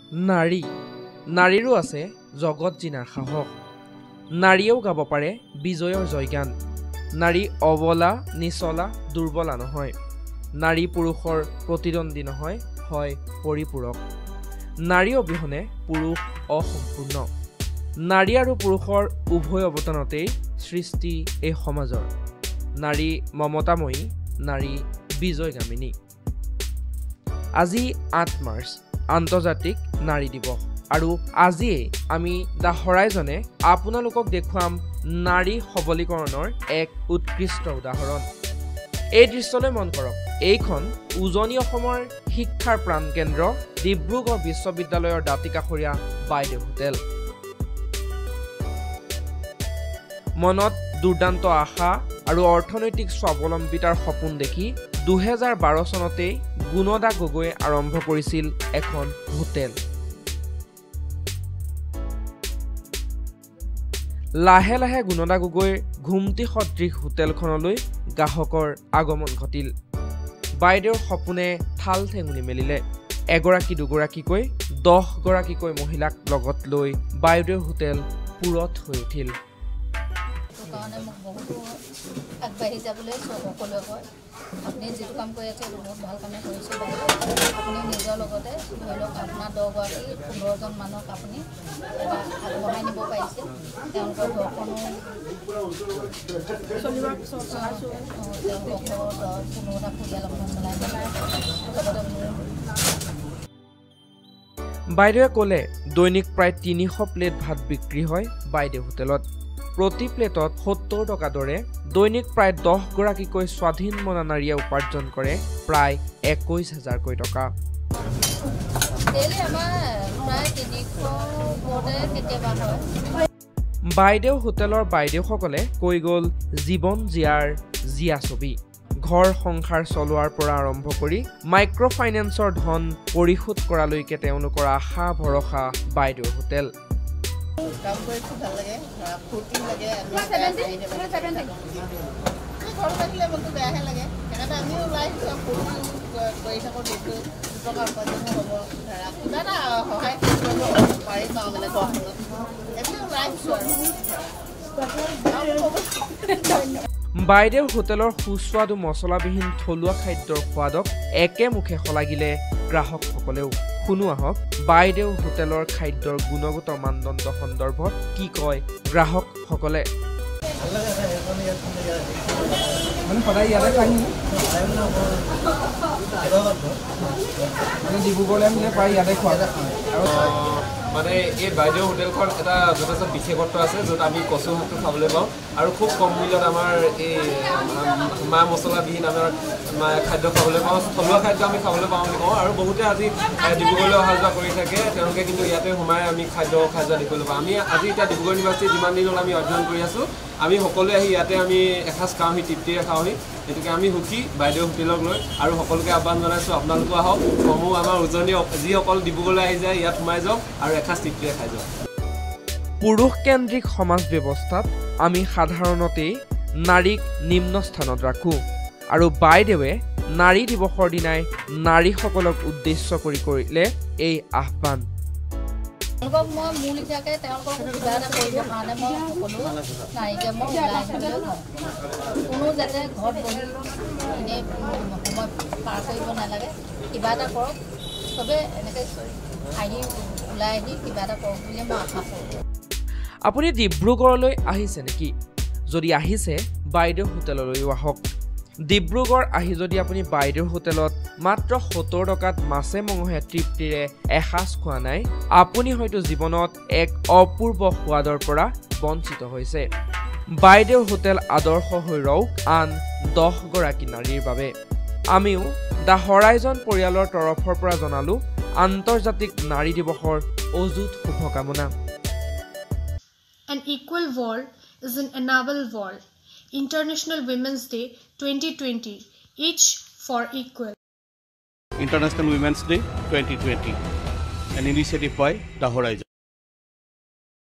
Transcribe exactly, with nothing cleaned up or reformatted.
নাৰী নাৰীৰো আছে জগত জিনাৰ সাহস নাৰীয়েও গাব পাৰে বিজয়ৰ জয়গান নাৰী অবলা নিচলা দুৰ্বলা নহয় নাৰী পুৰুষৰ প্ৰতিদ্বন্দ্বী নহয় হয় পৰিপূৰক নাৰী অবিহনে পুৰুষ অসম্পূৰ্ণ নাৰী আৰু পুৰুষৰ উভয় অৱদানতেই সৃষ্টি এই সমাজৰ নাৰী মমতাময়ী নাৰী বিজয়গামিনী আজি আঠ মাৰ্চ আন্তৰ্জাতিক নাৰী দিৱস আৰু আজিয়ে আমি দা হৰাইজনে আপোনালোকক দেখুৱাম নাৰী সবলীকৰণৰ এক উৎকৃষ্ট উদাহৰণ এই দৃশ্যলৈ মন কৰক এইখন উজনি অসমৰ শিক্ষাৰ প্ৰাণকেন্দ্ৰ ডিব্ৰুগড় বিশ্ববিদ্যালয়ৰ দাঁতিকাষৰীয়া বাইদেউ হোটেল মনত দুৰ্দান্ত আশা আৰু অৰ্থনৈতিক স্বাৱলম্বিতাৰ সপোন দেখি দুহেজাৰ বাৰ চনতে গুণদা গগৈয়ে আৰম্ভ কৰিছিল এখন হোটেল লাহে লাহে গুণদা গগৈৰ ঘুমটি সদৃশ হোটেলখনলৈ গ্ৰাহকৰ আগমন ঘটিল বাইদেউৰ সপোনে থাল ঠেঙুলি মেলিলে এগৰাকী দুগৰাকীকৈ দহ গৰাকীকৈ মহিলাক লগত লৈ বাইদেউৰ হোটেল পুৰত হৈ উঠিল কাৰণে মোক বহুত আগবাঢ়ি যাবলৈ সকলোৱে কয় আপুনি যিটো কাম কৰি আছে বহুত ভাল কামে কৰিছে আপুনি নিজৰ লগতে ধৰি লওক আপোনাৰ দহগৰাকী পোন্ধৰজন মানুহক আপুনি আগবঢ়াই নিব পাৰিছে তেওঁলোকৰ ঘৰখনো পোন্ধৰটা পৰিয়াল আপুনি চলাই লগতে বাইদেৱে ক'লে দৈনিক প্ৰায় তিনিশ প্লেট ভাত বিক্ৰী হয় বাইদেউ হোটেলত প্ৰতি প্লেটত সত্তৰ টকা দৰে দৈনিক প্ৰায় দহ গৰাকীকৈ স্বাধীন মনা নাৰীয়ে উপাৰ্জন কৰে প্ৰায় একৈশ হাজাৰকৈ টকা বাইদেউ হোটেলৰ বাইদেউসকলে কৈ গ'ল জীৱন জীয়াৰ জীয়া ছবি ঘৰ সংসাৰ চলোৱাৰ পৰা আৰম্ভ কৰি মাইক্ৰ' ফাইনেন্সৰ ধন পৰিশোধ কৰালৈকে তেওঁলোকৰ আশা ভৰসা বাইদেউৰ হোটেল কাম কৰি খুব ভাল লাগে ফূৰ্তি লাগে ঘৰ থাকিলে মনটো বেয়াহে লাগে সেইকাৰণে আমিও ওলাই ফূৰ্তি কৰি থাকোঁ দিনটো দুটকা উপাৰ্জনো হ'ব ধৰা কিবা এটা সহায় কৰিব পাৰি পাওঁ মানে ঘৰখনত এইবিলাক ওলাই আহিছোঁ আৰু বাইদেউ হোটেলৰ সুস্বাদু মছলাবিহীন থলুৱা খাদ্যৰ সোৱাদক একেমুখে শলাগিলে গ্ৰাহকসকলেও শুনো আহক বাইদেউ হোটেলৰ খাদ্যৰ গুণগত মানদণ্ড সন্দৰ্ভত কি কয় গ্ৰাহকসকলে মানে এই বাইদেউ হোটেলখন এটা যথেষ্ট বিশেষত্ব আছে য'ত আমি কচু শাকটো খাবলৈ পাওঁ আৰু খুব কম মূল্যত আমাৰ এই মা মছলাবিহীন আমাৰ খাদ্য খাবলৈ পাওঁ থলুৱা খাদ্য আমি খাবলৈ পাওঁ বুলি কওঁ আৰু বহুতে আজি ডিব্ৰুগড়লৈ অহা যোৱা কৰি থাকে তেওঁলোকে কিন্তু ইয়াতে সোমাই আমি খাদ্য খাই যোৱা দেখিবলৈ পাওঁ আমি আজি এতিয়া ডিব্ৰুগড় ইউনিভাৰ্চিটি যিমান দিন হ'ল আমি অধ্যয়ন কৰি আছোঁ আমি সকলোৱে আহি ইয়াতে আমি এসাঁজ খাওঁহি তৃপ্তিৰে খাওঁহি গতিকে আমি সুখী বাইদেউ হোটেলক লৈ আৰু সকলোকে আহ্বান জনাইছোঁ আপোনালোকো আহক সমূহ আমাৰ উজনি যিসকল ডিব্ৰুগড়লৈ আহি যায় ইয়াত সোমাই যাওক আৰু এসাঁজ তৃপ্তিৰে খাই যাওক পুৰুষকেন্দ্ৰিক সমাজ ব্যৱস্থাত আমি সাধাৰণতেই নাৰীক নিম্ন স্থানত ৰাখোঁ আৰু বাইদেৱে নাৰী দিৱসৰ দিনাই নাৰীসকলক উদ্দেশ্য কৰি কৰিলে এই আহ্বান তেওঁলোকক মই মোৰ লিখিয়াকৈ তেওঁলোকক কিবা এটা কৰিবৰ কাৰণে মই সকলো নাৰীকে মই ওলাই আহিবলৈ কওঁ কোনো যাতে ঘৰত বহি এনেই সময় পাৰ কৰিব নালাগে কিবা এটা কৰক চবেই এনেকৈ আহি ওলাই আহি কিবা এটা কৰক বুলি মই আশা কৰোঁ আপুনি ডিব্ৰুগড়লৈ আহিছে নেকি যদি আহিছে বাইদেউ হোটেললৈও আহক ডিব্ৰুগড় আহি যদি আপুনি বাইদেউ হোটেলত মাত্ৰ সত্তৰ টকাত মাছে মঙহে তৃপ্তিৰে এসাঁজ খোৱা নাই আপুনি হয়তো জীৱনত এক অপূৰ্ব সোৱাদৰ পৰা বঞ্চিত হৈছে বাইদেউ হোটেল আদৰ্শ হৈ ৰওক আন দহ গৰাকী নাৰীৰ বাবে আমিও দা হৰাইজন পৰিয়ালৰ তৰফৰ পৰা জনালো আন্তৰ্জাতিক নাৰী দিৱসৰ অযুত শুভকামনা An equal world is an enable world. International Women's Day twenty twenty, each for equal. International Women's Day twenty twenty, an initiative by the Horizon.